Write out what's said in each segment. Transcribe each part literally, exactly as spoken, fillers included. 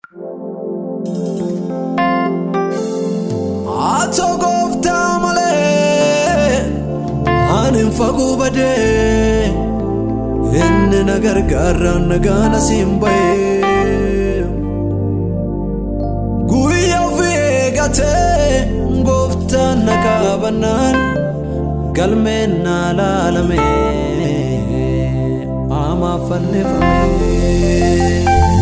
Ato gofta male anin fagu bade enne nagar garan nagana simbae guya vegate gofta nakabanan galmen nalalame ama fanne fame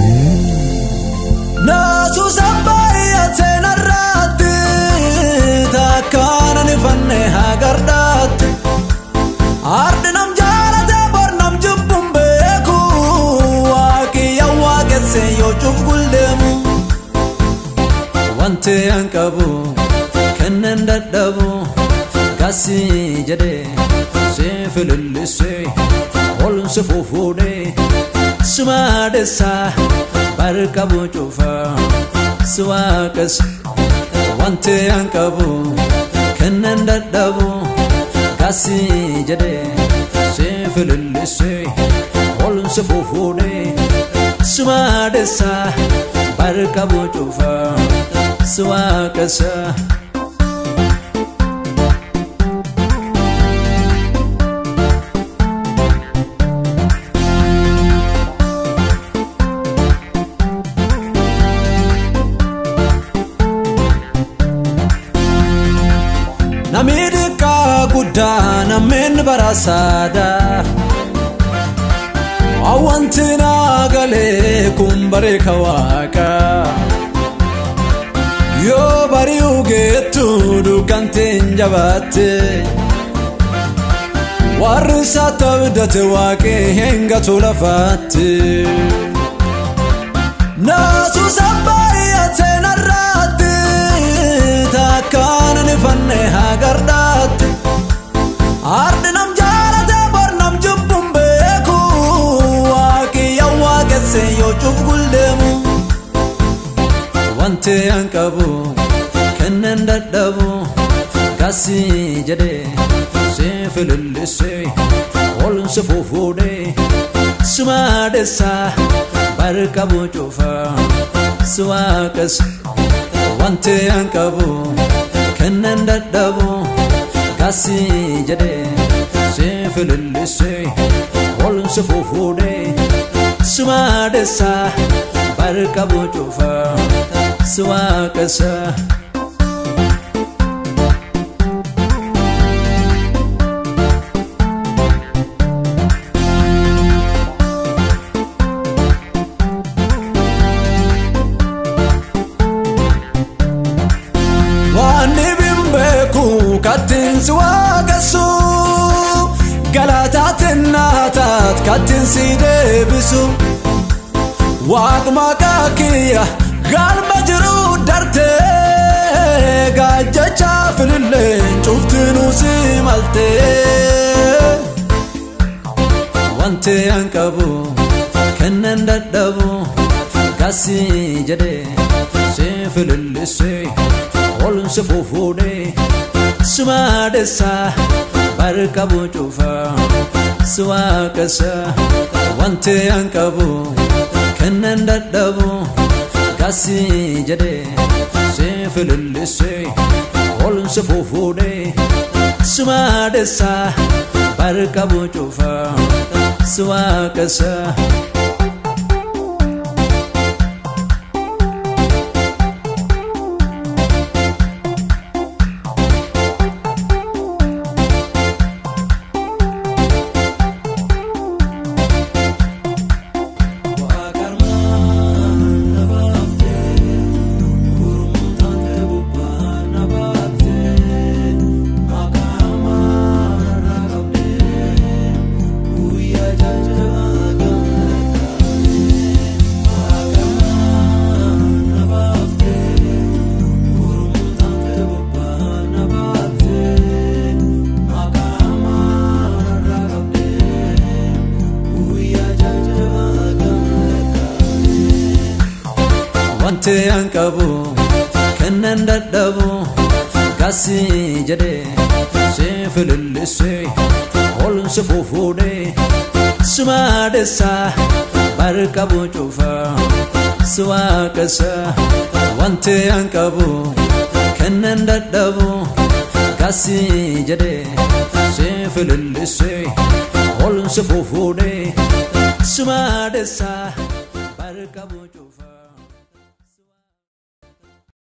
nasu sambai atenarat takana ne fanne hagardat ardnam jarate bornam jubbumbe ku waqi yawaqe se yo chufguldemu wante ankabu kenen dadabu kasi jade se filulse olun se fofude sumadesa barkabu chufa swakas wante ankabu kenen dadabu kasi jade se filulse olun se fofude sumadesa barkabu chufa swakas Namidika gudana men barasada awantina gale kumbare kawaka yo bari ugetu dukanten jabate warsa tabdate wake henga tulafate nasu sambai atenarate takana ne fanne hagardat ardnam jarate bornam jubbumbe ku waqi yawaqe se yo chufguldemu wante ankabu kenen dadabu kasi jade se filulse olun se fofude sumadesa barkabu chufa swakas wante ankabu kenen dadabu kasi jade se filulse olun se fofude sumadesa barkabu chufa swakas katin swagasu galatatin natat katin sidebisu waqma kakiya galma jiru darte gajacha filille chuftinu simalte wante ankabu kenen dadabu kasi jade se filille se olun se fofude sumadesa barkabu chufa swakasa wante ankabu kenen dadabu kasi jade se filulse olun se fofude sumadesa barkabu chufa swakasa wante ankabu kenen dadabu kasi jade se filulse olun se fofude sumadesa barkabu chufa suwaqasa wante anqabu kanan daddabu kasi jade se fililise olun se fufude sumadesa barkabu chufa